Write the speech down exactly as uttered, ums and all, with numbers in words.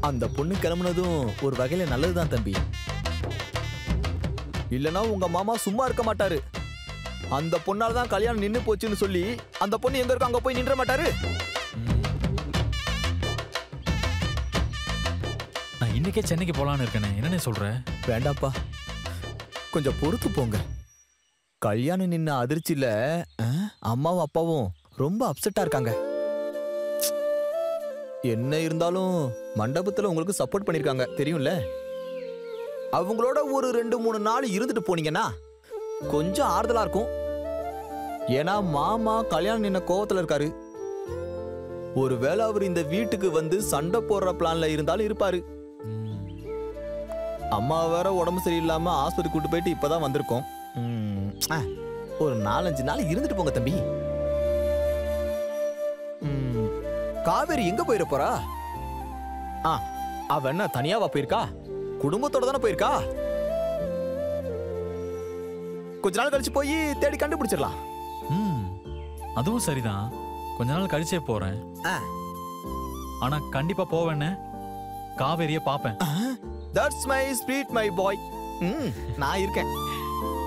அந்த பொண்ணு கிளம்புனதும் ஒரு வகையில நல்லதுதான் தம்பி. இல்லனா உங்க மாமா சும்மா இருக்க மாட்டாரு. அந்த பொண்ணால தான் கல்யாணம் நின்னு போச்சுன்னு சொல்லி அந்த பொண்ணு எங்க இருக்கோ அங்க போய் நின்ற மாட்டாரு. நான் இன்னைக்கே சென்னைக்கு போலான்னு இருக்கேனே, என்னன்னு சொல்ற? வேண்டாப்பா, கொஞ்சம் பொறுத்து போங்க. கல்யாணம் நின்ன அதிர்ச்சியில அம்மாவும் அப்பாவும் ரொம்ப அப்செட்டா இருக்காங்க. என்ன இருந்தாலும் மண்டபத்துல உங்களுக்கு சப்போர்ட் பண்ணிருக்காங்க தெரியும்ல. அவங்களோட ஒரு ரெண்டு மூணு நாள் இருந்துட்டு போனீங்கன்னா கொஞ்சம் ஆறுதலா இருக்கும். ஏன்னா மாமா கல்யாணம் நின்ன கோவத்துல இருக்காரு. ஒருவேளை அவர் இந்த வீட்டுக்கு வந்து சண்டை போடுற பிளான்ல இருந்தாலும் இருப்பாரு. அம்மா வேற உடம்பு சரியில்லாம ஆஸ்பத்திரி கூட்டு போயிட்டு இப்பதான் வந்திருக்கோம். ஒரு நாலஞ்சு நாள் இருந்துட்டு போங்க தம்பி. காவேரி எங்க போயிட போறா? ஆ, அவ என்ன தனியாவா போயிருக்கா? குடும்பத்தோட தானே போயிருக்கா. கொஞ்ச நாள் கழிச்சு போய் தேடி கண்டுபிடிச்சிடலாம். ம், அதுவும் சரிதான். கொஞ்ச நாள் கழிச்சே போறேன். ஆனா கண்டிப்பா போவேன்னு காவேரிய பாப்பேன். That's my sweet my boy. ம், நான் இருக்கேன்.